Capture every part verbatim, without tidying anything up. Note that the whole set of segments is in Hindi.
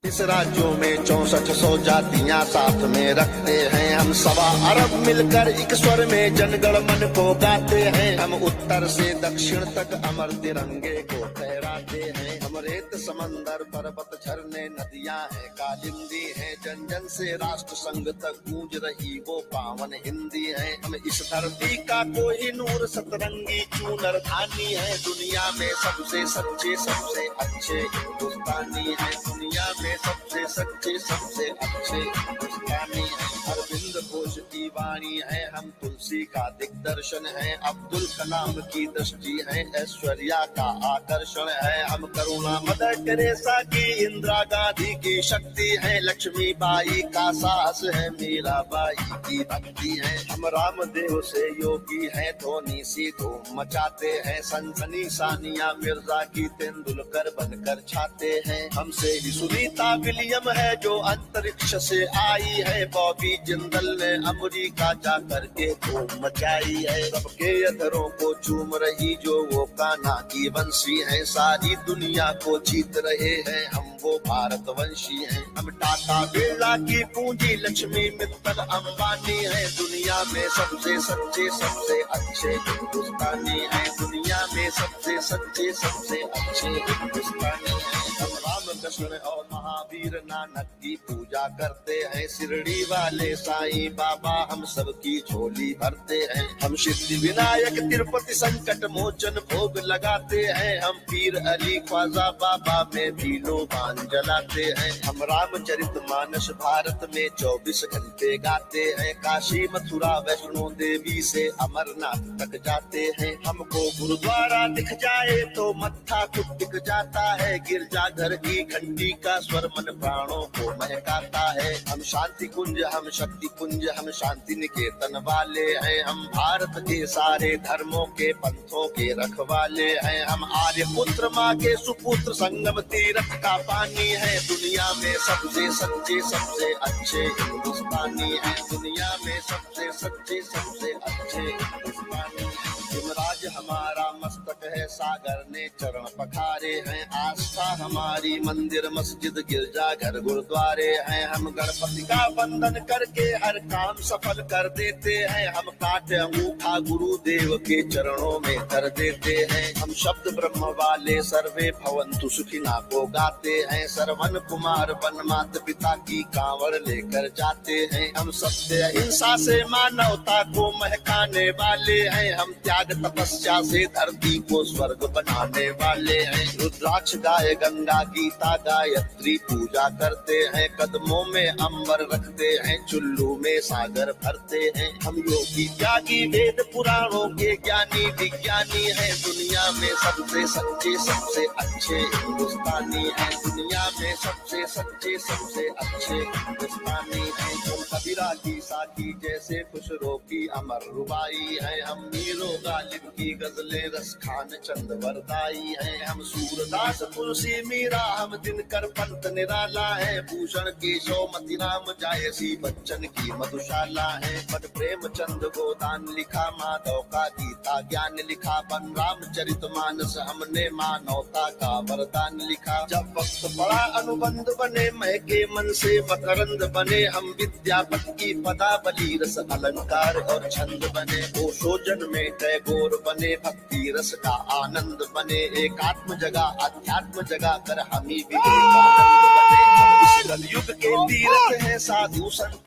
इस राज्यों में चौसठ सौ जातियां साथ में रखते हैं। हम सवा अरब मिलकर एक स्वर में जनगण मन को गाते हैं। हम उत्तर से दक्षिण तक अमर तिरंगे को फहराते हैं। हम रेत समंदर पर्वत झरने नदियां हैं कालिंदी हैं। जन जन से राष्ट्र संघ तक गूंज रही वो पावन हिंदी है। हम इस धरती का कोहिनूर सतरंगी चूनर धानी है। दुनिया में सबसे सच्चे सबसे अच्छे हिंदुस्तानी है। दुनिया में सबसे सच्चे सबसे अच्छे हिंदुस्तानी है। अरविंद घोष की वाणी है। हम तुलसी का दिग्दर्शन है। अब्दुल कलाम की दृष्टि है। ऐश्वर्या का आकर्षण है। हम करुणा मदर टेरेसा की इंदिरा गांधी की शक्ति है। लक्ष्मी बाई का साहस है। मीराबाई की भक्ति है। हम रामदेव से योगी है। धोनी सी धूम मचाते हैं। सनसनी सानिया मिर्जा की तेंदुलकर बनकर छाते हैं। हमसे ही सुनीता विलियम है जो अंतरिक्ष से आई है। बॉबी जिंदल ने अमेरिका जा करके धूम मचाई है। सबके अधरों को चूम रही जो वो कान्हा की बंसी है। सारी दुनिया को जीत रहे हैं हम वो भारतवंशी हैं। हम टाटा बिरला की पूंजी लक्ष्मी मित्तल अंबानी है। दुनिया में सबसे सच्चे सबसे अच्छे हिंदुस्तानी है। दुनिया में सबसे सच्चे सबसे अच्छे हिंदुस्तानी है। हम रामकृष्ण और महावीर नानक की पूजा करते हैं। शिरडी वाले साईं बाबा हम सबकी झोली भरते हैं। हम सिद्धि विनायक तिरुपति संकट मोचन भोग लगाते हैं। हम पीर अली ख्वाजा बाबा में भी लोबान जलाते हैं। हम रामचरित मानस भारत में चौबीस घंटे गाते हैं। काशी मथुरा वैष्णो देवी से अमरनाथ तक जाते हैं। हमको गुरुद्वारा दिख जाए तो मत्था खुद दिख जाता है। गिरजाघर की घंटी का स्वर मन प्राणों को महकाता है। हम शांति कुंज हम शक्ति कुंज हम शांति निकेतन वाले हैं। हम भारत के सारे धर्मों के पंथों के रखवाले हैं। हम आर्य पुत्र माँ के सुपुत्र संगम तीर्थ का पानी है। दुनिया में सबसे सच्चे सबसे अच्छे हिंदुस्तानी है। दुनिया में सबसे सच्चे सबसे अच्छे हिंदुस्तानी है। हिमराज हमारा मस्तक है। सागर ने चरण पखारे हैं। आस्था हमारी मंदिर मस्जिद गिरजा घर गुरुद्वारे हैं। हम गणपति का वंदन करके हर काम सफल कर देते हैं। हम काट अंगूठा गुरुदेव के चरणों में कर देते हैं। हम शब्द ब्रह्म वाले सर्वे भवन्तु सुखिना को गाते हैं। सरवन कुमार वन मात पिता की कांवड़ लेकर जाते हैं। हम सत्य अहिंसा से मानवता को महकाने वाले हैं। हम त्याग तपस्या से धरती को स्वर्ग बनाने वाले हैं। रुद्राक्ष गाय गंगा गीता गायत्री पूजा करते हैं। कदमों में अंबर रखते हैं। चुल्लू में सागर भरते हैं। हम योगी त्यागी वेद पुराणों के ज्ञानी विज्ञानी हैं। दुनिया में सबसे सच्चे सबसे अच्छे हिंदुस्तानी हैं। दुनिया में सबसे सच्चे सबसे अच्छे हिंदुस्तानी हैं। हम कबीरा की साकी जैसे खुशरो की अमर रुबाई है। हम मीरो गालिब की गजलें रस खान चंद वरदाई है। हम सूरदास तुलसी मीरा हम दिनकर पंत निराला है। भूषण केशव मतिराम जायसी बच्चन की मधुशाला है। पद प्रेमचंद गोदान लिखा। माधव का गीता ज्ञान लिखा। बन रामचरित मानस हमने मानवता का वरदान लिखा। जब वक्त बड़ा अनुबंध बने महके मन से मकरंद बने। हम विद्यापति की पदावली रस अलंकार और छंद बने। ओ सोजन में टैगोर बने। भक्ति रस का आनंद बने। एक आत्म जगह अध्यात्म जगह कर हमी विवेकानंद बने। हम इस कलयुग के तीर्थ हैं साधु संत।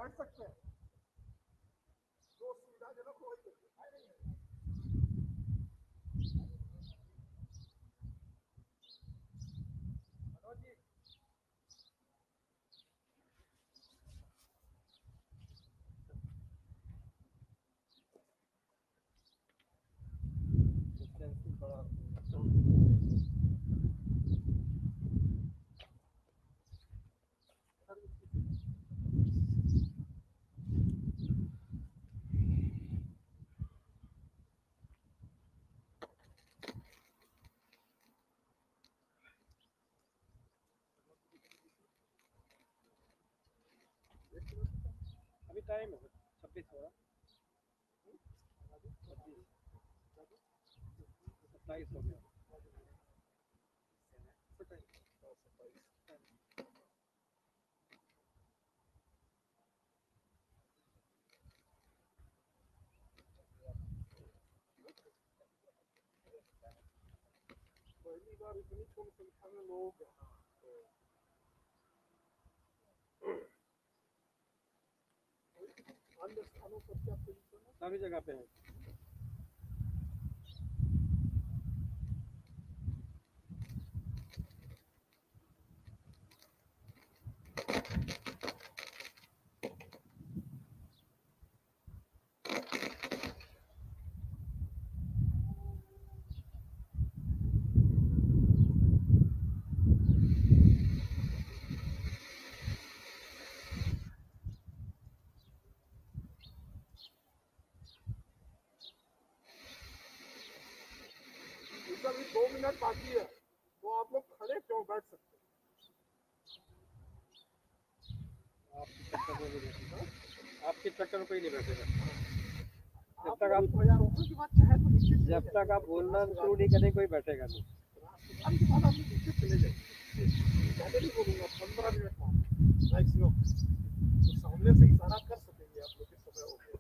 बैठ सकते हैं, जो सुविधाजनक हो वही अभी टाइम है छब्बीस हो रहा, सत्ताईस हो गया। पहली बार इतनी कम संख्या में लोग अन्य स्थानों पर क्या पोजीशन है? सभी जगह पे है। अभी दो मिनट बाकी है, तो आप लोग खड़े क्यों बैठ सकते हैं? आपके चक्कर में भी बैठेगा, आपके चक्कर में कोई नहीं बैठेगा। जब आप तक आप ध्वजारोहण की बात चाहे तो नीचे चले जब तक जाइए। आप बोलना शुरू नहीं करें कोई बैठेगा नहीं। राष्ट्रगान के बाद आप लोग नीचे चले जाइए, ज्यादा नहीं बोलूंगा, पंद्रह मिनट बाद मैक्सिमम, तो सामने से इशारा कर सकेंगे आप लोग के समय हो गया।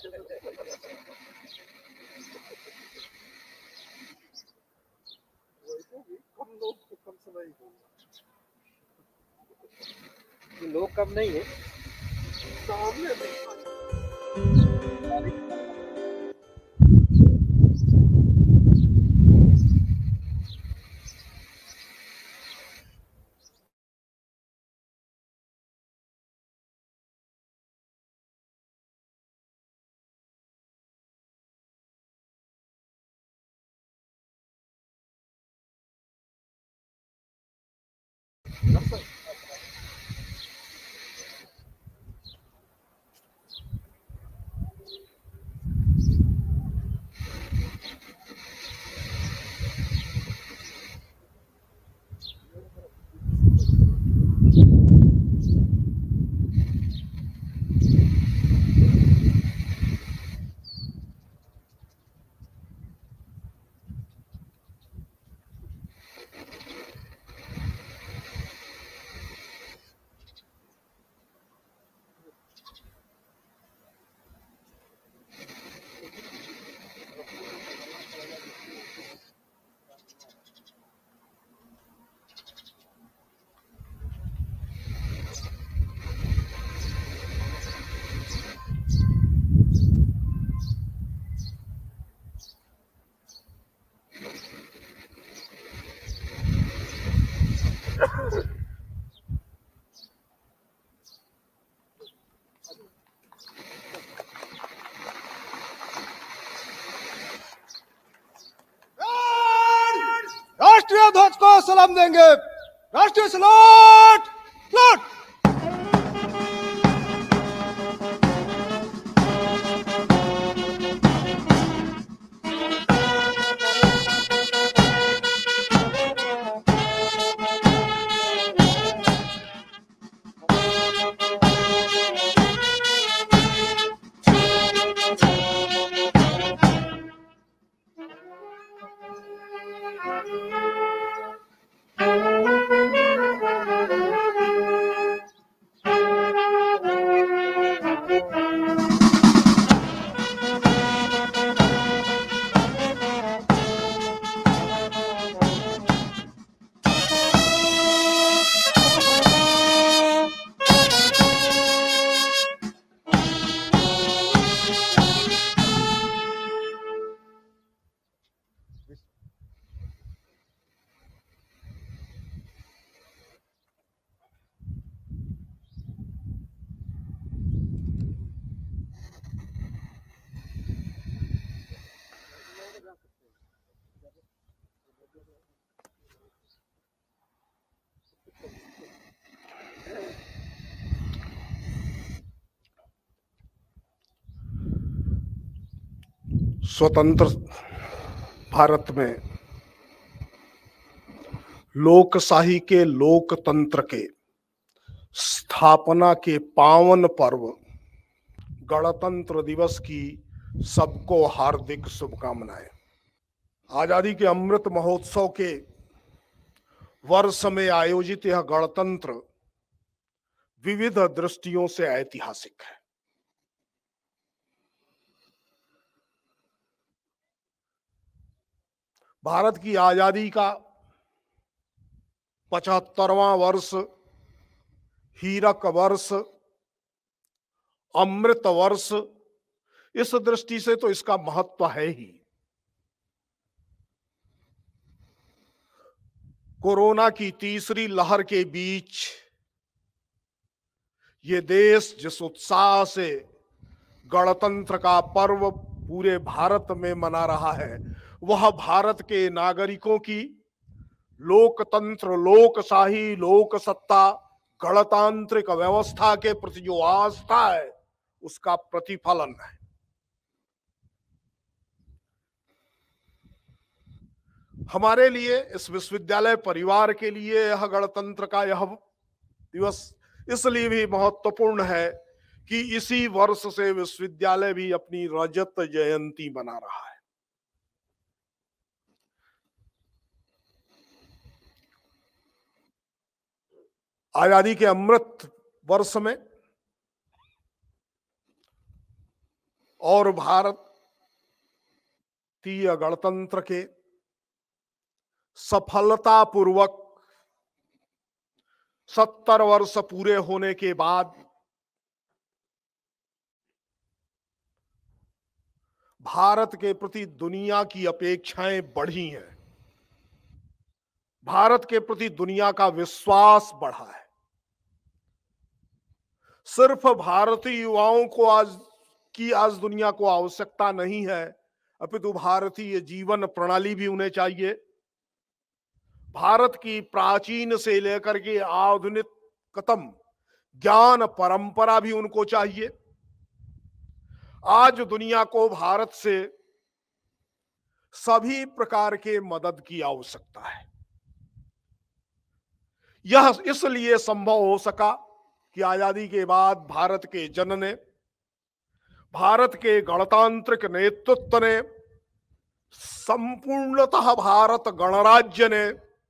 वैसे भी कम लोग तो कम समय ही बोलना, लोग कम नहीं है, सामने से राष्ट्रीय ध्वज को सलाम देंगे। राष्ट्रीय सलाट सलाट। स्वतंत्र भारत में लोकशाही के, लोकतंत्र के स्थापना के पावन पर्व गणतंत्र दिवस की सबको हार्दिक शुभकामनाएं। आजादी के अमृत महोत्सव के वर्ष में आयोजित यह गणतंत्र विविध दृष्टियों से ऐतिहासिक है। भारत की आजादी का पचहत्तरवां वर्ष, हीरक वर्ष, अमृत वर्ष, इस दृष्टि से तो इसका महत्व है ही। कोरोना की तीसरी लहर के बीच ये देश जिस उत्साह से गणतंत्र का पर्व पूरे भारत में मना रहा है, वह भारत के नागरिकों की लोकतंत्र, लोकशाही, लोकसत्ता, गणतांत्रिक व्यवस्था के प्रति जो आस्था है उसका प्रतिफलन है। हमारे लिए, इस विश्वविद्यालय परिवार के लिए यह गणतंत्र का यह दिवस इसलिए भी महत्वपूर्ण है कि इसी वर्ष से विश्वविद्यालय भी अपनी रजत जयंती मना रहा है। आजादी के अमृत वर्ष में और भारतीय गणतंत्र के सफलतापूर्वक सत्तर वर्ष पूरे होने के बाद भारत के प्रति दुनिया की अपेक्षाएं बढ़ी हैं। भारत के प्रति दुनिया का विश्वास बढ़ा है। सिर्फ भारतीय युवाओं को आज की आज दुनिया को आवश्यकता नहीं है, अपितु भारतीय जीवन प्रणाली भी उन्हें चाहिए। भारत की प्राचीन से लेकर के आधुनिकतम ज्ञान परंपरा भी उनको चाहिए। आज दुनिया को भारत से सभी प्रकार के मदद की आवश्यकता है। यह इसलिए संभव हो सका कि आजादी के बाद भारत के जन ने, भारत के गणतांत्रिक नेतृत्व ने, संपूर्णतः भारत गणराज्य ने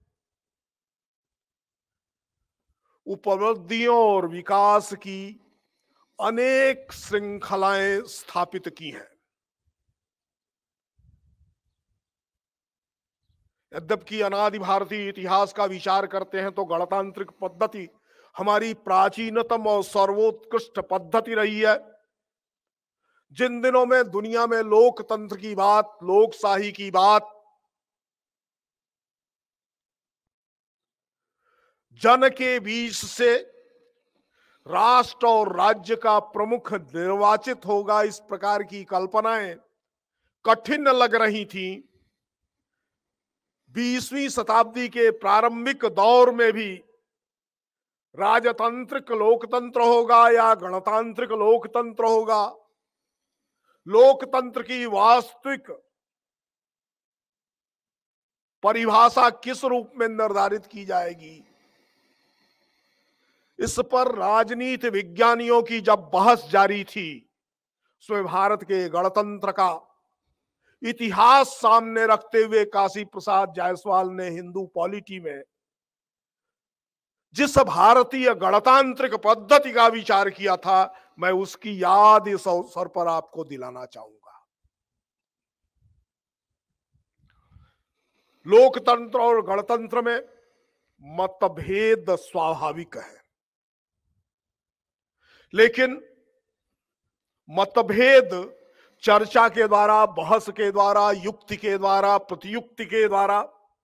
उपलब्धियों और विकास की अनेक श्रृंखलाएं स्थापित की हैं। यद्यपि अनादि भारतीय इतिहास का विचार करते हैं तो गणतांत्रिक पद्धति हमारी प्राचीनतम और सर्वोत्कृष्ट पद्धति रही है। जिन दिनों में दुनिया में लोकतंत्र की बात, लोकशाही की बात जन के बीच से राष्ट्र और राज्य का प्रमुख निर्वाचित होगा, इस प्रकार की कल्पनाएं कठिन लग रही थी। बीसवीं शताब्दी के प्रारंभिक दौर में भी राजतांत्रिक लोकतंत्र होगा या गणतांत्रिक लोकतंत्र होगा, लोकतंत्र की वास्तविक परिभाषा किस रूप में निर्धारित की जाएगी, इस पर राजनीति विज्ञानियों की जब बहस जारी थी, उसमें भारत के गणतंत्र का इतिहास सामने रखते हुए काशी प्रसाद जायसवाल ने हिंदू पॉलिटी में जिस भारतीय गणतांत्रिक पद्धति का विचार किया था, मैं उसकी याद इस अवसर पर आपको दिलाना चाहूंगा। लोकतंत्र और गणतंत्र में मतभेद स्वाभाविक है, लेकिन मतभेद चर्चा के द्वारा, बहस के द्वारा, युक्ति के द्वारा, प्रतियुक्ति के द्वारा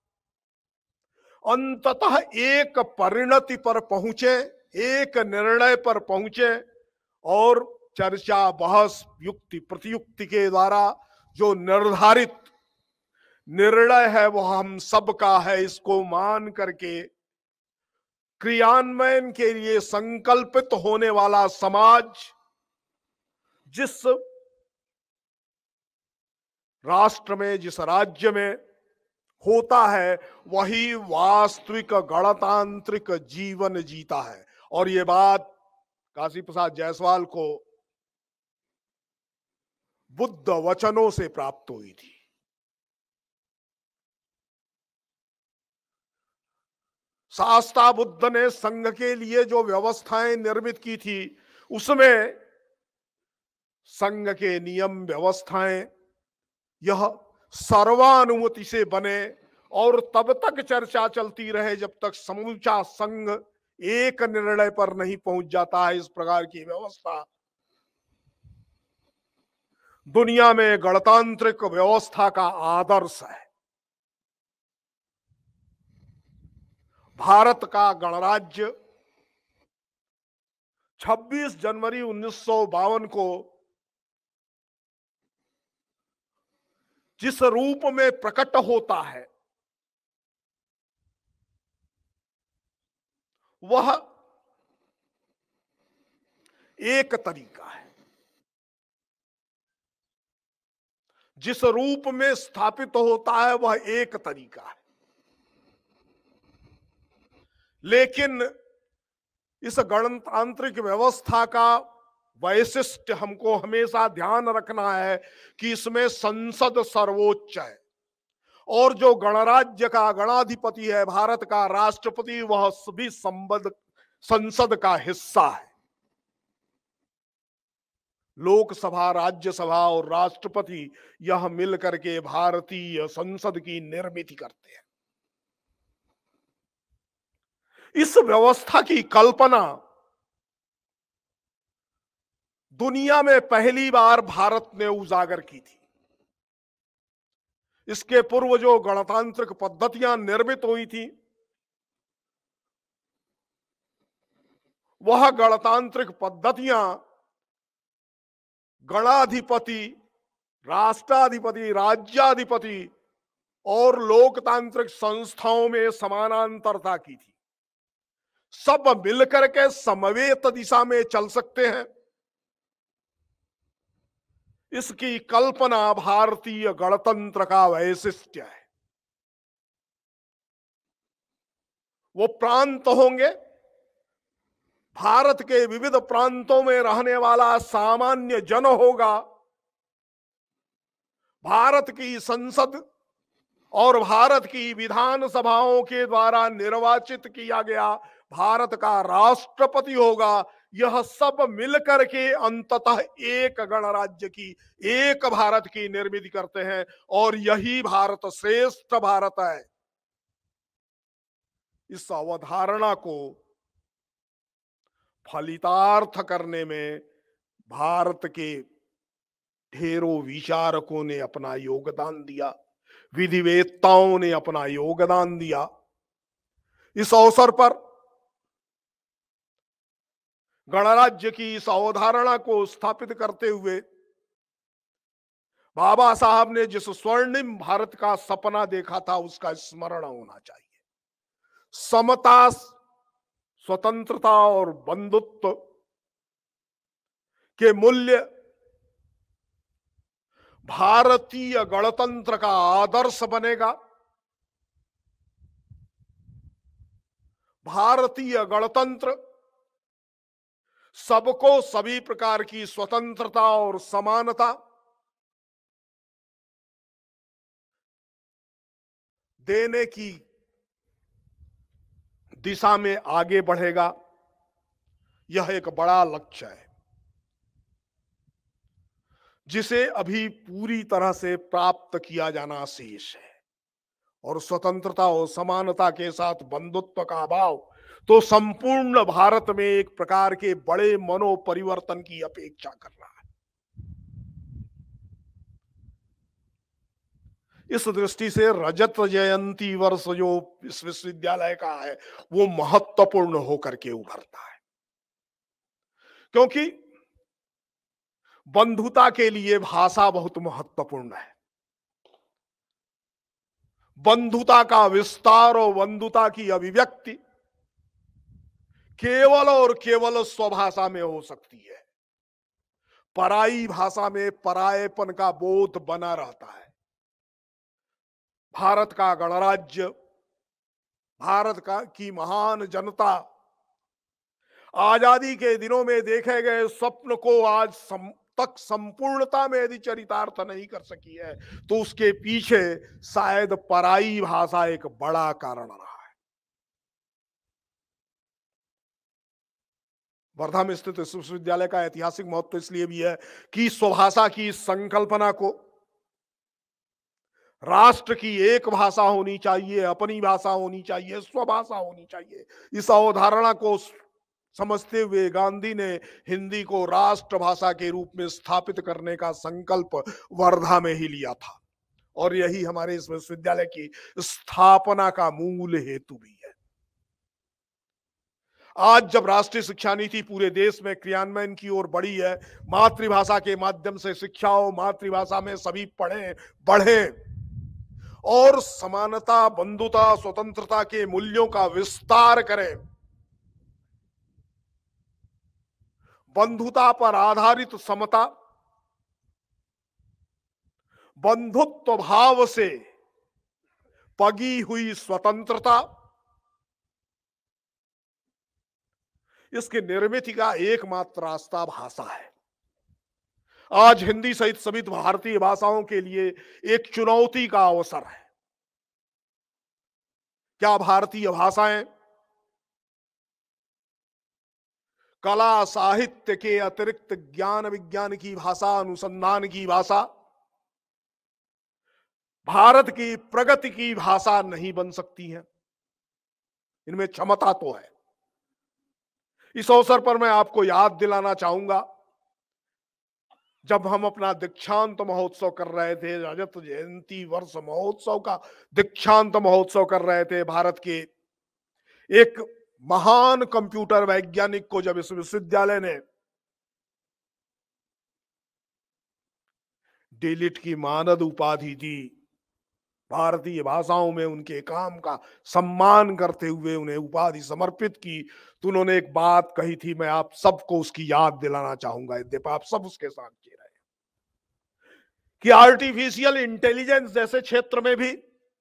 अंततः एक परिणति पर पहुंचे, एक निर्णय पर पहुंचे और चर्चा, बहस, युक्ति, प्रतियुक्ति के द्वारा जो निर्धारित निर्णय है वह हम सबका है, इसको मान करके क्रियान्वयन के लिए संकल्पित होने वाला समाज जिस राष्ट्र में, जिस राज्य में होता है, वही वास्तविक गणतांत्रिक जीवन जीता है। और ये बात काशी प्रसाद जायसवाल को बुद्ध वचनों से प्राप्त हुई थी। शास्ता बुद्ध ने संघ के लिए जो व्यवस्थाएं निर्मित की थी, उसमें संघ के नियम व्यवस्थाएं यह सर्वानुमति से बने और तब तक चर्चा चलती रहे जब तक समूचा संघ एक निर्णय पर नहीं पहुंच जाता है। इस प्रकार की व्यवस्था दुनिया में गणतांत्रिक व्यवस्था का आदर्श है। भारत का गणराज्य छब्बीस जनवरी उन्नीस सौ बावन को जिस रूप में प्रकट होता है, वह एक तरीका है। जिस रूप में स्थापित होता है वह एक तरीका है, लेकिन इस गणतांत्रिक व्यवस्था का वैशिष्ट हमको हमेशा ध्यान रखना है कि इसमें संसद सर्वोच्च है और जो गणराज्य का गणाधिपति है, भारत का राष्ट्रपति, वह भी संबद्ध संसद का हिस्सा है। लोकसभा, राज्यसभा और राष्ट्रपति यह मिलकर के भारतीय संसद की निर्मित करते हैं। इस व्यवस्था की कल्पना दुनिया में पहली बार भारत ने उजागर की थी। इसके पूर्व जो गणतांत्रिक पद्धतियां निर्मित हुई थी, वह गणतांत्रिक पद्धतियां गणाधिपति, राष्ट्राधिपति, राज्याधिपति और लोकतांत्रिक संस्थाओं में समानांतरता की थी। सब मिलकर के समवेत दिशा में चल सकते हैं, इसकी कल्पना भारतीय गणतंत्र का वैशिष्ट्य है। वो प्रांत होंगे, भारत के विविध प्रांतों में रहने वाला सामान्य जन होगा, भारत की संसद और भारत की विधानसभाओं के द्वारा निर्वाचित किया गया भारत का राष्ट्रपति होगा। यह सब मिलकर के अंततः एक गणराज्य की, एक भारत की निर्मित करते हैं और यही भारत श्रेष्ठ भारत है। इस अवधारणा को फलितार्थ करने में भारत के ढेरों विचारकों ने अपना योगदान दिया, विधिवेत्ताओं ने अपना योगदान दिया। इस अवसर पर गणराज्य की इस अवधारणा को स्थापित करते हुए बाबा साहब ने जिस स्वर्णिम भारत का सपना देखा था, उसका स्मरण होना चाहिए। समता, स्वतंत्रता और बंधुत्व के मूल्य भारतीय गणतंत्र का आदर्श बनेगा। भारतीय गणतंत्र सबको सभी प्रकार की स्वतंत्रता और समानता देने की दिशा में आगे बढ़ेगा। यह एक बड़ा लक्ष्य है जिसे अभी पूरी तरह से प्राप्त किया जाना शेष है। और स्वतंत्रता और समानता के साथ बंधुत्व का भाव तो संपूर्ण भारत में एक प्रकार के बड़े मनोपरिवर्तन की अपेक्षा कर रहा है। इस दृष्टि से रजत जयंती वर्ष जो इस विश्वविद्यालय का है, वो महत्वपूर्ण होकर के उभरता है, क्योंकि बंधुता के लिए भाषा बहुत महत्वपूर्ण है। बंधुता का विस्तार और बंधुता की अभिव्यक्ति केवल और केवल स्वभाषा में हो सकती है। पराई भाषा में परायेपन का बोध बना रहता है। भारत का गणराज्य, भारत का की महान जनता आजादी के दिनों में देखे गए स्वप्न को आज सम, तक संपूर्णता में यदि चरितार्थ नहीं कर सकी है तो उसके पीछे शायद पराई भाषा एक बड़ा कारण रहा है। वर्धा में स्थित इस विश्वविद्यालय का ऐतिहासिक महत्व इसलिए भी है कि स्वभाषा की संकल्पना को, राष्ट्र की एक भाषा होनी चाहिए, अपनी भाषा होनी चाहिए, स्वभाषा होनी चाहिए, इस अवधारणा को समझते हुए गांधी ने हिंदी को राष्ट्रभाषा के रूप में स्थापित करने का संकल्प वर्धा में ही लिया था और यही हमारे इस विश्वविद्यालय की स्थापना का मूल हेतु भी है। आज जब राष्ट्रीय शिक्षा नीति पूरे देश में क्रियान्वयन की ओर बढ़ी है, मातृभाषा के माध्यम से शिक्षा हो, मातृभाषा में सभी पढ़ें बढ़ें और समानता, बंधुता, स्वतंत्रता के मूल्यों का विस्तार करें, बंधुता पर आधारित समता, बंधुत्व भाव से पगी हुई स्वतंत्रता, इसके निर्मित का एकमात्र रास्ता भाषा है। आज हिंदी सहित सभी भारतीय भाषाओं के लिए एक चुनौती का अवसर है। क्या भारतीय भाषाएं कला साहित्य के अतिरिक्त ज्ञान विज्ञान की भाषा, अनुसंधान की भाषा, भारत की प्रगति की भाषा नहीं बन सकती हैं? इनमें क्षमता तो है। इस अवसर पर मैं आपको याद दिलाना चाहूंगा, जब हम अपना दीक्षांत महोत्सव कर रहे थे, रजत जयंती वर्ष महोत्सव का दीक्षांत महोत्सव कर रहे थे, भारत के एक महान कंप्यूटर वैज्ञानिक को जब इस विश्वविद्यालय ने डिलिट की मानद उपाधि दी, भारतीय भाषाओं में उनके काम का सम्मान करते हुए उन्हें उपाधि समर्पित की, तो उन्होंने एक बात कही थी, मैं आप सबको उसकी याद दिलाना चाहूंगा, यद्यपि आप सब उसके साथ जी रहे हैं, कि आर्टिफिशियल इंटेलिजेंस जैसे क्षेत्र में भी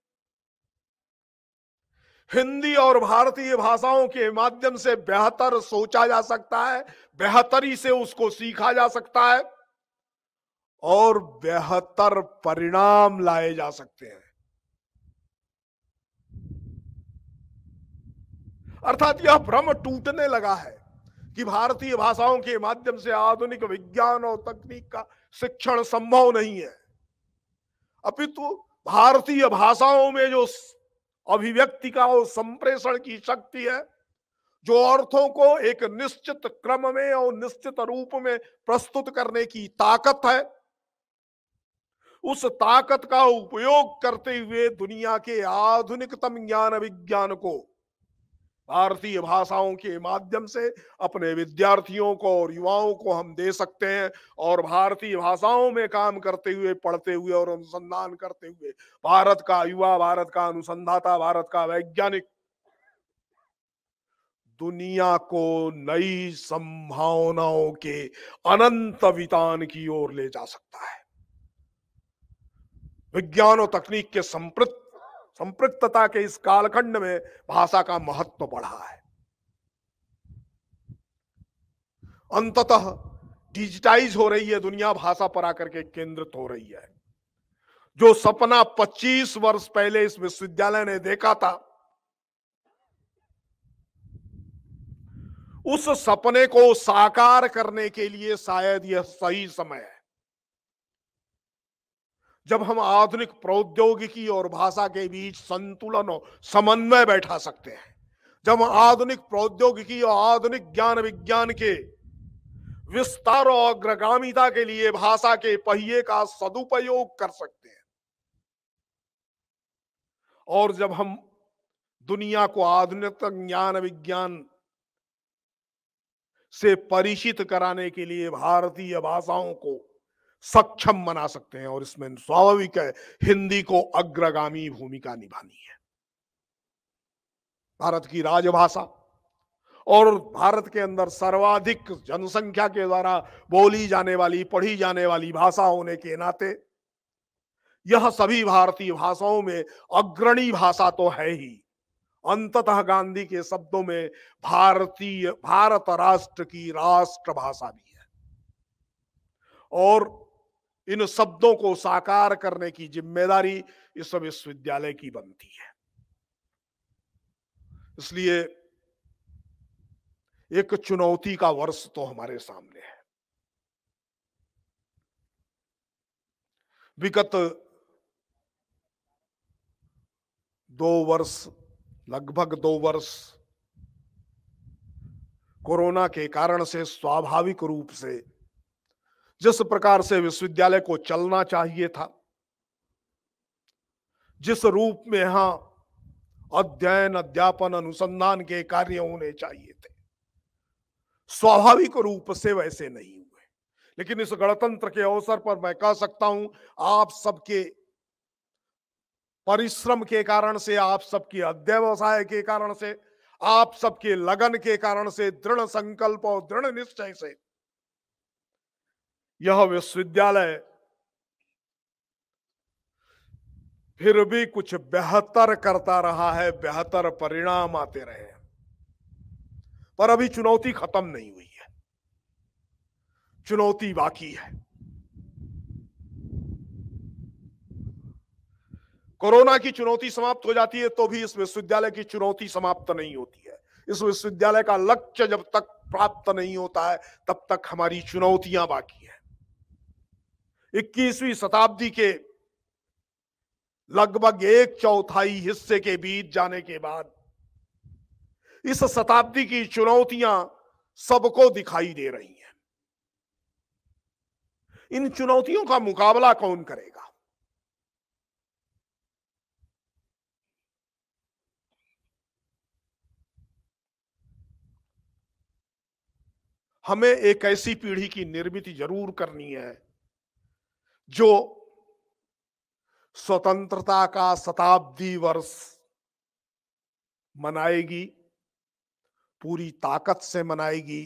हिंदी और भारतीय भाषाओं के माध्यम से बेहतर सोचा जा सकता है, बेहतरी से उसको सीखा जा सकता है और बेहतर परिणाम लाए जा सकते हैं। अर्थात यह भ्रम टूटने लगा है कि भारतीय भाषाओं के माध्यम से आधुनिक विज्ञान और तकनीक का शिक्षण संभव नहीं है, अपितु भारतीय भाषाओं में जो अभिव्यक्ति का और संप्रेषण की शक्ति है, जो अर्थों को एक निश्चित क्रम में और निश्चित रूप में प्रस्तुत करने की ताकत है, उस ताकत का उपयोग करते हुए दुनिया के आधुनिकतम ज्ञान विज्ञान को भारतीय भाषाओं के माध्यम से अपने विद्यार्थियों को और युवाओं को हम दे सकते हैं और भारतीय भाषाओं में काम करते हुए, पढ़ते हुए और अनुसंधान करते हुए भारत का युवा, भारत का अनुसंधाता, भारत का वैज्ञानिक दुनिया को नई संभावनाओं के अनंत वितान की ओर ले जा सकता है। विज्ञान और तकनीक के संपृक्त संपृक्तता के इस कालखंड में भाषा का महत्व बढ़ा है। अंततः डिजिटाइज हो रही है दुनिया, भाषा पर आकर के केंद्रित हो रही है। जो सपना पच्चीस वर्ष पहले इस विश्वविद्यालय ने देखा था, उस सपने को साकार करने के लिए शायद यह सही समय है, जब हम आधुनिक प्रौद्योगिकी और भाषा के बीच संतुलन और समन्वय बैठा सकते हैं, जब हम आधुनिक प्रौद्योगिकी और आधुनिक ज्ञान विज्ञान के विस्तार और अग्रगामिता के लिए भाषा के पहिए का सदुपयोग कर सकते हैं, और जब हम दुनिया को आधुनिक ज्ञान विज्ञान से परिचित कराने के लिए भारतीय भाषाओं को सक्षम बना सकते हैं, और इसमें स्वाभाविक है हिंदी को अग्रगामी भूमिका निभानी है। भारत की राजभाषा और भारत के अंदर सर्वाधिक जनसंख्या के द्वारा बोली जाने वाली, पढ़ी जाने वाली भाषा होने के नाते यह सभी भारतीय भाषाओं में अग्रणी भाषा तो है ही, अंततः गांधी के शब्दों में भारतीय भारत राष्ट्र की राष्ट्र भाषा भी है और इन शब्दों को साकार करने की जिम्मेदारी इस विश्वविद्यालय की बनती है। इसलिए एक चुनौती का वर्ष तो हमारे सामने है। विगत दो वर्ष लगभग दो वर्ष कोरोना के कारण से स्वाभाविक रूप से जिस प्रकार से विश्वविद्यालय को चलना चाहिए था, जिस रूप में यहां अध्ययन अध्यापन अनुसंधान के कार्य होने चाहिए थे, स्वाभाविक रूप से वैसे नहीं हुए। लेकिन इस गणतंत्र के अवसर पर मैं कह सकता हूं, आप सबके परिश्रम के कारण से, आप सबके अध्यवसाय के कारण से, आप सबके लगन के कारण से, दृढ़ संकल्प और दृढ़ निश्चय से यह विश्वविद्यालय फिर भी कुछ बेहतर करता रहा है, बेहतर परिणाम आते रहे हैं। पर अभी चुनौती खत्म नहीं हुई है, चुनौती बाकी है। कोरोना की चुनौती समाप्त हो जाती है तो भी इस विश्वविद्यालय की चुनौती समाप्त नहीं होती है। इस विश्वविद्यालय का लक्ष्य जब तक प्राप्त नहीं होता है तब तक हमारी चुनौतियां बाकी हैं। इक्कीसवीं शताब्दी के लगभग एक चौथाई हिस्से के बीत जाने के बाद इस शताब्दी की चुनौतियां सबको दिखाई दे रही हैं। इन चुनौतियों का मुकाबला कौन करेगा? हमें एक ऐसी पीढ़ी की निर्मित जरूर करनी है जो स्वतंत्रता का शताब्दी वर्ष मनाएगी, पूरी ताकत से मनाएगी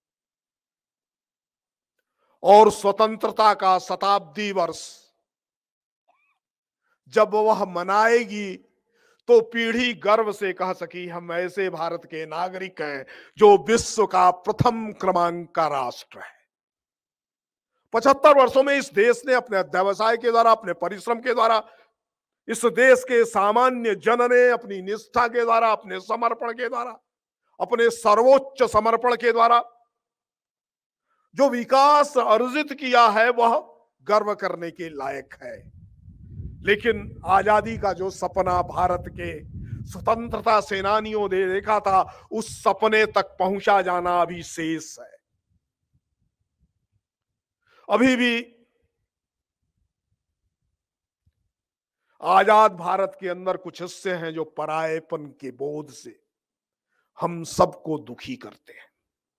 और स्वतंत्रता का शताब्दी वर्ष जब वह मनाएगी तो पीढ़ी गर्व से कह सकी, हम ऐसे भारत के नागरिक हैं जो विश्व का प्रथम क्रमांक का राष्ट्र है। पचहत्तर वर्षों में इस देश ने अपने व्यवसाय के द्वारा, अपने परिश्रम के द्वारा, इस देश के सामान्य जन ने अपनी निष्ठा के द्वारा, अपने समर्पण के द्वारा, अपने सर्वोच्च समर्पण के द्वारा जो विकास अर्जित किया है वह गर्व करने के लायक है। लेकिन आजादी का जो सपना भारत के स्वतंत्रता सेनानियों ने देखा था, उस सपने तक पहुंचा जाना अभी शेष है। अभी भी आजाद भारत के अंदर कुछ हिस्से हैं जो परायेपन के बोध से हम सबको दुखी करते हैं।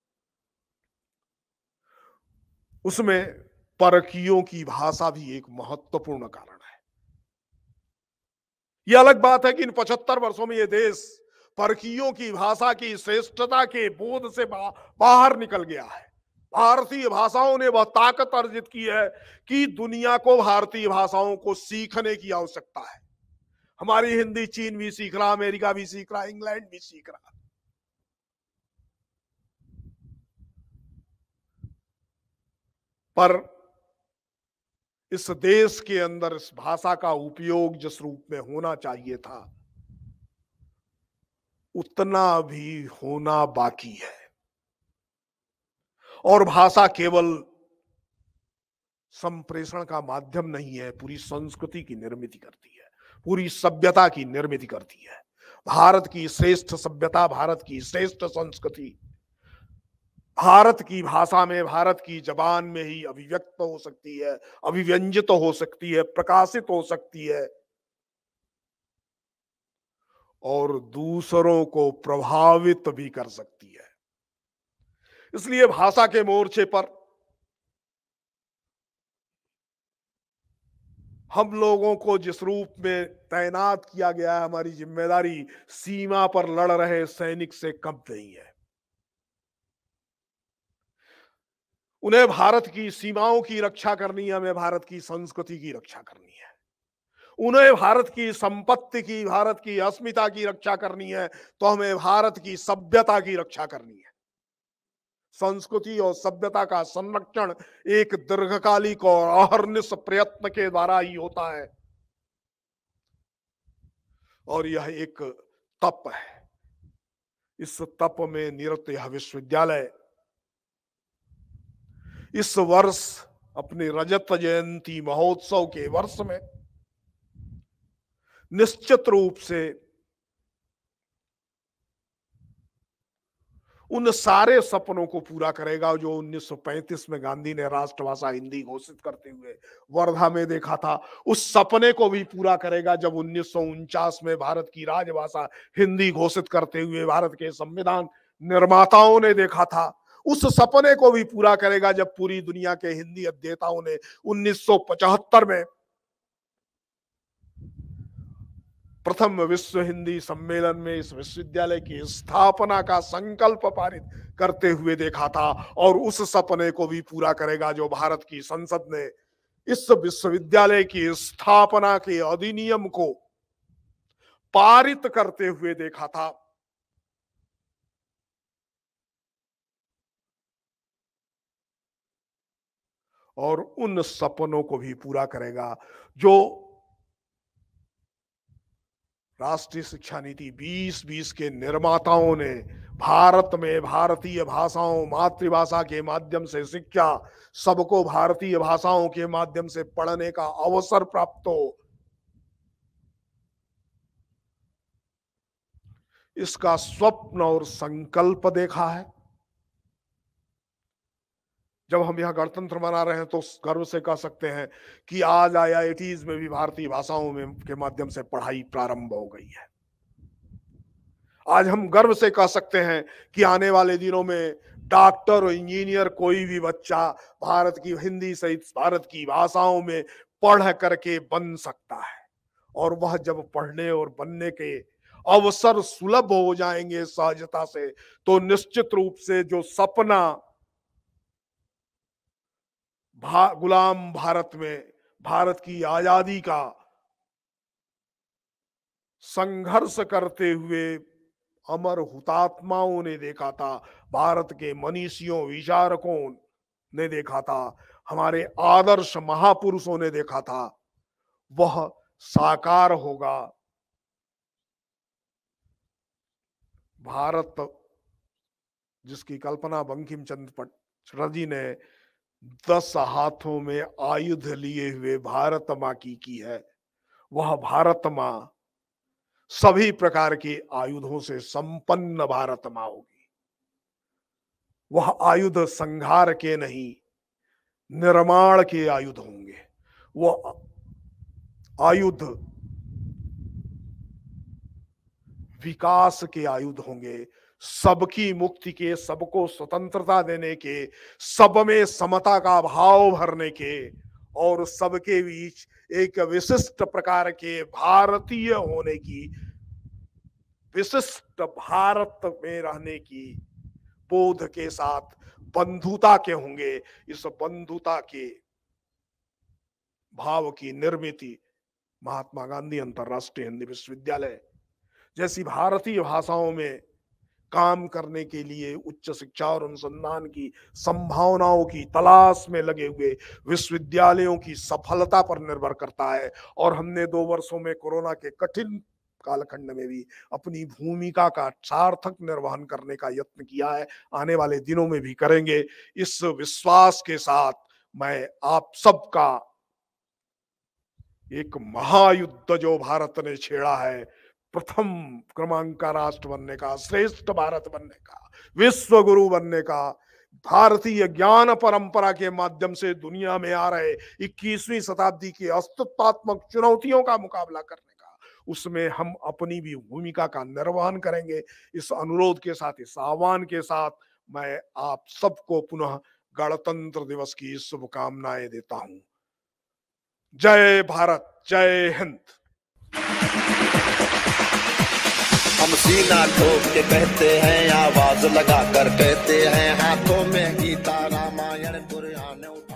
उसमें परकियों की भाषा भी एक महत्वपूर्ण कारण है। यह अलग बात है कि इन पचहत्तर वर्षों में यह देश परकियों की भाषा की श्रेष्ठता के बोध से बा, बाहर निकल गया है। भारतीय भाषाओं ने वह ताकत अर्जित की है कि दुनिया को भारतीय भाषाओं को सीखने की आवश्यकता है। हमारी हिंदी चीन भी सीख रहा, अमेरिका भी सीख रहा, इंग्लैंड भी सीख रहा। पर इस देश के अंदर इस भाषा का उपयोग जिस रूप में होना चाहिए था उतना भी होना बाकी है। और भाषा केवल संप्रेषण का माध्यम नहीं है, पूरी संस्कृति की निर्मित करती है, पूरी सभ्यता की निर्मित करती है। भारत की श्रेष्ठ सभ्यता, भारत की श्रेष्ठ संस्कृति भारत की भाषा में, भारत की जबान में ही अभिव्यक्त हो सकती है, अभिव्यंजित हो सकती है, प्रकाशित हो सकती है और दूसरों को प्रभावित भी कर सकती है। इसलिए भाषा के मोर्चे पर हम लोगों को जिस रूप में तैनात किया गया है, हमारी जिम्मेदारी सीमा पर लड़ रहे सैनिक से कम नहीं है। उन्हें भारत की सीमाओं की रक्षा करनी है, हमें भारत की संस्कृति की रक्षा करनी है। उन्हें भारत की संपत्ति की, भारत की अस्मिता की रक्षा करनी है, तो हमें भारत की सभ्यता की रक्षा करनी है। संस्कृति और सभ्यता का संरक्षण एक दीर्घकालिक और अहर्निश प्रयत्न के द्वारा ही होता है, और यह एक तप है। इस तप में निरत यह विश्वविद्यालय इस वर्ष अपने रजत जयंती महोत्सव के वर्ष में निश्चित रूप से उन सारे सपनों को पूरा करेगा जो उन्नीस सौ पैंतीस में गांधी ने राष्ट्रभाषा हिंदी घोषित करते हुए वर्धा में देखा था। उस सपने को भी पूरा करेगा जब उन्नीस सौ उनचास में भारत की राजभाषा हिंदी घोषित करते हुए भारत के संविधान निर्माताओं ने देखा था। उस सपने को भी पूरा करेगा जब पूरी दुनिया के हिंदी अध्येताओं ने उन्नीस सौ पचहत्तर में प्रथम विश्व हिंदी सम्मेलन में इस विश्वविद्यालय की स्थापना का संकल्प पारित करते हुए देखा था, और उस सपने को भी पूरा करेगा जो भारत की संसद ने इस विश्वविद्यालय की स्थापना के अधिनियम को पारित करते हुए देखा था। और उन सपनों को भी पूरा करेगा जो राष्ट्रीय शिक्षा नीति बीस बीस के निर्माताओं ने भारत में भारतीय भाषाओं, मातृभाषा के माध्यम से शिक्षा, सबको भारतीय भाषाओं के माध्यम से पढ़ने का अवसर प्राप्त हो, इसका स्वप्न और संकल्प देखा है। जब हम यहां गणतंत्र मना रहे हैं तो गर्व से कह सकते हैं कि आज आई आई टीज़ में भी भारतीय भाषाओं में के माध्यम से पढ़ाई प्रारंभ हो गई है। आज हम गर्व से कह सकते हैं कि आने वाले दिनों में डॉक्टर और इंजीनियर कोई भी बच्चा भारत की हिंदी सहित भारत की भाषाओं में पढ़ करके बन सकता है, और वह जब पढ़ने और बनने के अवसर सुलभ हो जाएंगे सहजता से, तो निश्चित रूप से जो सपना भा, गुलाम भारत में भारत की आजादी का संघर्ष करते हुए अमर हुतात्माओं ने देखा था, भारत के मनीषियों विचारकों ने देखा था, हमारे आदर्श महापुरुषों ने देखा था, वह साकार होगा। भारत जिसकी कल्पना बंकिम चंद्र जी ने दस हाथों में आयुध लिए हुए भारत मां की की है, वह भारत मां सभी प्रकार के आयुधों से संपन्न भारत मां होगी। वह आयुध संहार के नहीं, निर्माण के आयुध होंगे। वह आयुध विकास के आयुध होंगे, सबकी मुक्ति के, सबको स्वतंत्रता देने के, सब में समता का भाव भरने के, और सबके बीच एक विशिष्ट प्रकार के भारतीय होने की, विशिष्ट भारत में रहने की बोध के साथ बंधुता के होंगे। इस बंधुता के भाव की निर्मित महात्मा गांधी अंतरराष्ट्रीय हिंदी विश्वविद्यालय जैसी भारतीय भाषाओं में काम करने के लिए उच्च शिक्षा और अनुसंधान की संभावनाओं की तलाश में लगे हुए विश्वविद्यालयों की सफलता पर निर्भर करता है। और हमने दो वर्षों में कोरोना के कठिन कालखंड में भी अपनी भूमिका का सार्थक निर्वहन करने का यत्न किया है, आने वाले दिनों में भी करेंगे। इस विश्वास के साथ मैं आप सबका एक महायुद्ध जो भारत ने छेड़ा है, प्रथम क्रमांक का राष्ट्र बनने का, श्रेष्ठ भारत बनने का, विश्व गुरु बनने का, भारतीय ज्ञान परंपरा के माध्यम से दुनिया में आ रहे इक्कीसवीं शताब्दी की अस्तित्वात्मक चुनौतियों का मुकाबला करने का, उसमें हम अपनी भी भूमिका का निर्वहन करेंगे। इस अनुरोध के साथ, इस आह्वान के साथ मैं आप सबको पुनः गणतंत्र दिवस की शुभकामनाएं देता हूं। जय भारत, जय हिंद। हम सीना ठोक के कहते हैं, आवाज लगा कर कहते हैं, हाथों में गीता रामायण कुरान।